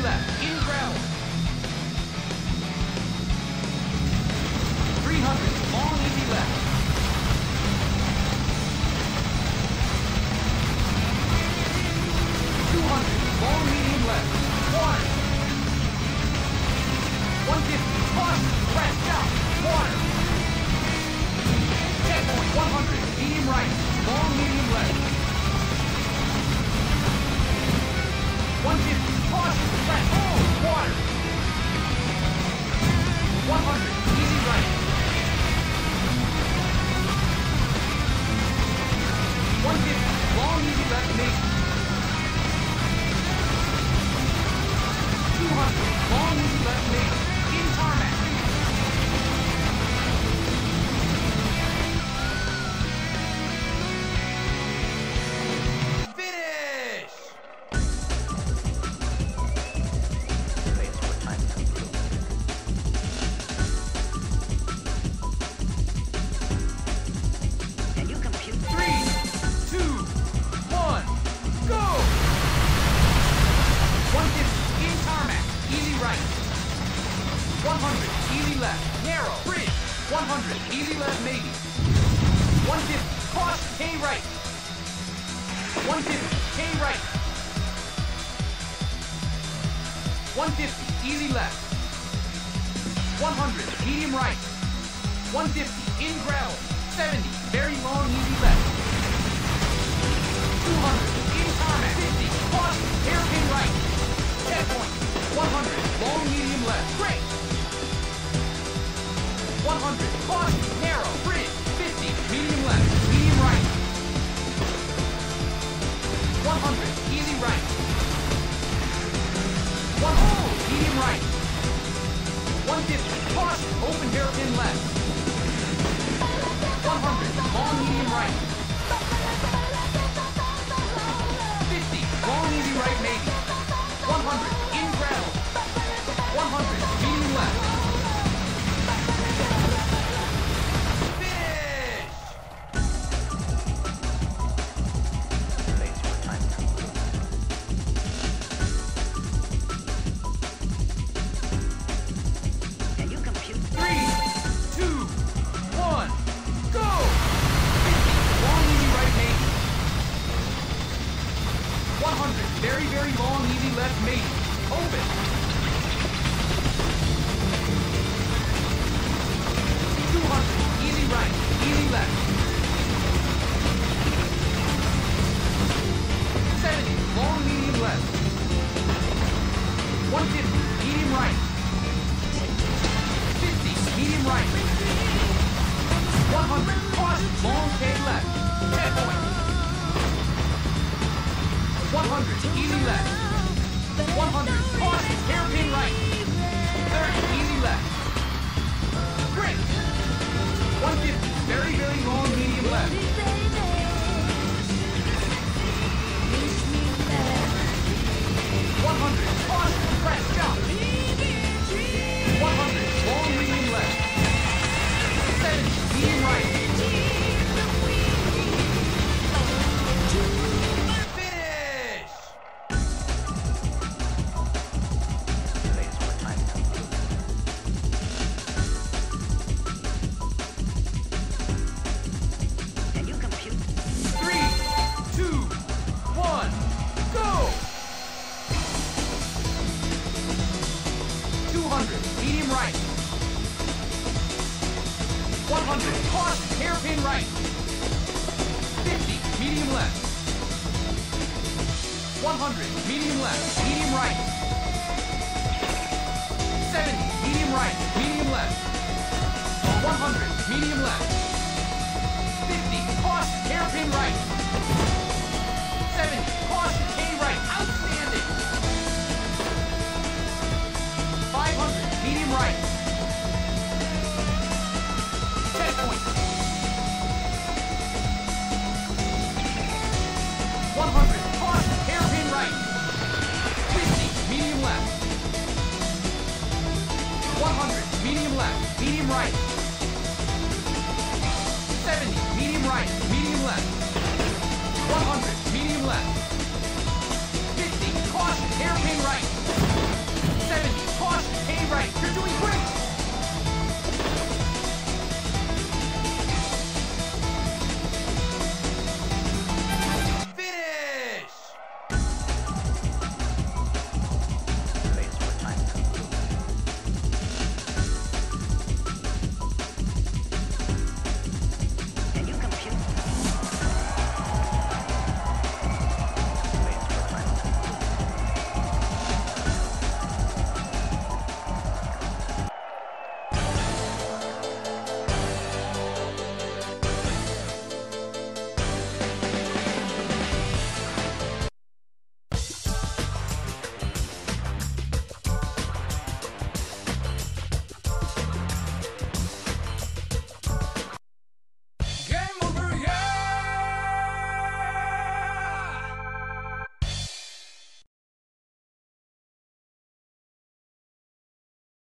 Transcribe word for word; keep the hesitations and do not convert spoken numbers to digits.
left, in gravel. three hundred, long easy left. two hundred, long medium left. Water. one fifty, caution, press down, water. Checkpoint, one hundred, medium right, long medium left. one fifty, caution, press, hold, water. one hundred, easy right. one fifty, long easy left, maybe. two hundred, long easy left, maybe. In tarmac. Finish! Wait for time to conclude. Can you compute? Three, two, one, go! one fifty, in tarmac, easy right. one hundred, easy left, narrow, bridge. one hundred, easy left, maybe. one fifty, caution, K right. one fifty, K right. one fifty, easy left. one hundred, medium right. one fifty, in gravel. seventy, very long, easy left. two hundred, in tarmac. fifty, caution, hairpin right. Checkpoint, one hundred, long, medium left. Great. one hundred, caution, narrow, bridge. fifty, medium left, medium right. one hundred, easy right. one hold, medium right. one fifty, caution, open hairpin left. one hundred, long, medium right. fifty, long, easy right, maybe. one hundred, in gravel. one hundred, medium left. Very, very long, easy left, maybe. Open. two hundred, easy right, easy left. seventy, long, medium left. one fifty, medium right. fifty, medium right. one hundred, caution, long, K left. Checkpoint. one hundred, easy left. one hundred, caution, hairpin right. thirty, easy left. Great. one fifty, very, very long, medium left. one hundred, caution, press, jump. one hundred, long, medium left. seventy, medium right. Medium right. one hundred, caution, hairpin right. fifty, medium left. one hundred, medium left, medium right. seventy, medium right, medium left. one hundred, medium left. fifty, caution, hairpin right. seventy, caution, K right, outstanding. five hundred, medium right. Checkpoint. one hundred, caution, hairpin right. fifty, medium left. one hundred, medium left, medium right. seventy, medium right, medium left. one hundred, medium left. fifty, caution, hairpin right. seventy,